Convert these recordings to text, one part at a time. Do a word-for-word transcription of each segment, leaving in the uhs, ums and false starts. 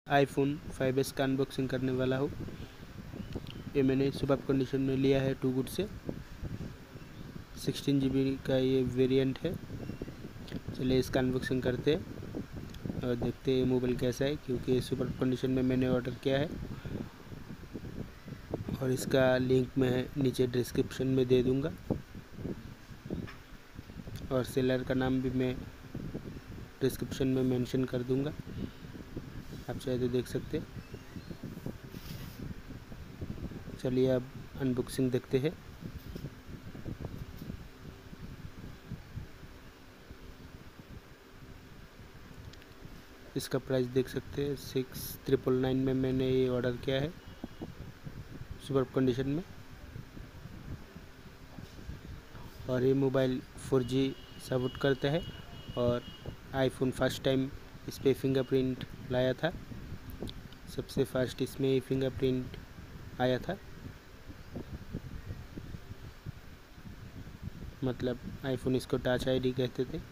IPhone five S का unboxing करने वाला हूँ। ये मैंने सुपर कंडीशन में लिया है टू गुड से। सिक्सटीन जी बी का ये वेरिएंट है। चलिए इसका अनबॉक्सिंग करते हैं और देखते हैं मोबाइल कैसा है, क्योंकि सुपर कंडीशन में मैंने ऑर्डर किया है और इसका लिंक मैं नीचे डिस्क्रिप्शन में दे दूँगा और सेलर का नाम भी मैं डिस्क्रिप्शन में मेंशन कर दूँगा, आप चाहे तो देख सकते हैं। चलिए अब अनबॉक्सिंग देखते हैं। इसका प्राइस देख सकते हैं, सिक्स ट्रिपल नाइन में मैंने ये ऑर्डर किया है सुपर कंडीशन में। और ये मोबाइल फोर जी सपोर्ट करता है और आईफोन फर्स्ट टाइम इस पर फिंगरप्रिंट लाया था। सबसे फास्ट इसमें ही फिंगरप्रिंट आया था, मतलब आईफोन इसको टच आईडी कहते थे।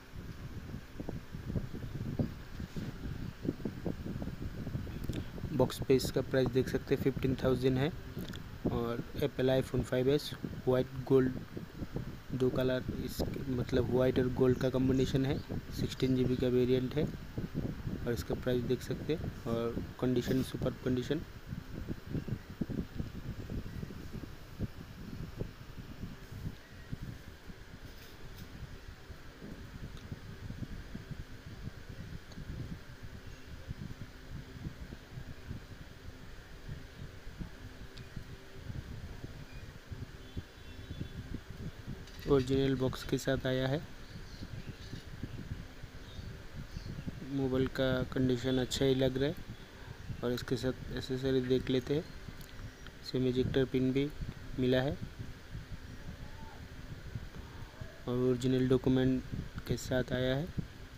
बॉक्स पे इसका प्राइस देख सकते हैं फिफ्टीन थाउजेंड है। और Apple iPhone five S white gold दो कलर, इस मतलब वाइट और गोल्ड का कॉम्बिनेशन है। सिक्सटीन जी बी का वेरिएंट है और इसका प्राइस देख सकते हैं। और condition super condition. Original box के साथ आया है। मोबाइल का कंडीशन अच्छा ही लग रहा है और इसके साथ एसेसरी देख लेते हैं। सिम इजेक्टर पिन भी मिला है और ओरिजिनल डॉक्यूमेंट के साथ आया है।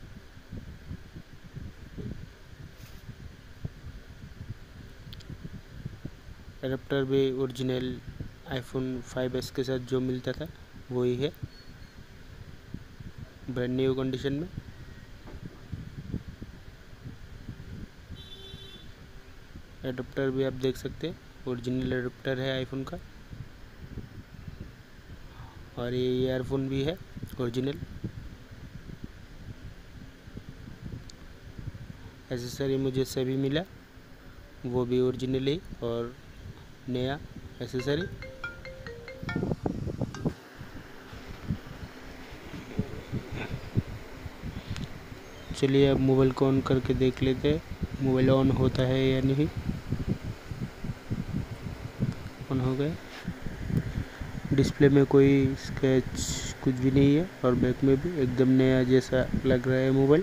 एडाप्टर भी ओरिजिनल आईफोन फाइव एस के साथ जो मिलता था वही है, ब्रांड न्यू कंडीशन में। एडाप्टर भी आप देख सकते हैं, ओरिजिनल एडाप्टर है आईफोन का। और ये ईयरफोन भी है ओरिजिनल। एसेसरी मुझे सभी मिला, वो भी ओरिजिनल ही और नया एसेसरी। चलिए अब मोबाइल को ऑन करके देख लेते हैं मोबाइल ऑन होता है या नहीं। ऑन हो गया। डिस्प्ले में कोई स्क्रैच कुछ भी नहीं है और बैक में भी एकदम नया जैसा लग रहा है मोबाइल।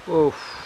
ओफ।